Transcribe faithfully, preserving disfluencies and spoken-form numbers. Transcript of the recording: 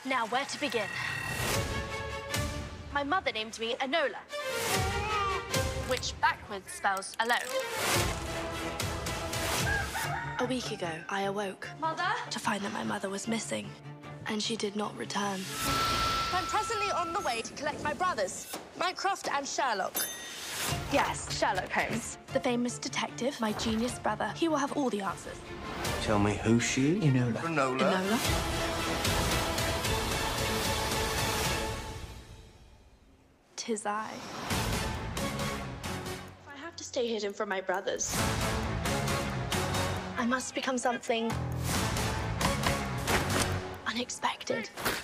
Now, where to begin? My mother named me Enola, which backwards spells alone. A week ago, I awoke Mother? to find that my mother was missing, and she did not return. I'm presently on the way to collect my brothers, Mycroft and Sherlock. Yes, Sherlock Holmes. The famous detective, my genius brother, he will have all the answers. Tell me who she is? Enola. Enola. Enola? Tis I. I have to stay hidden from my brothers. I must become something unexpected.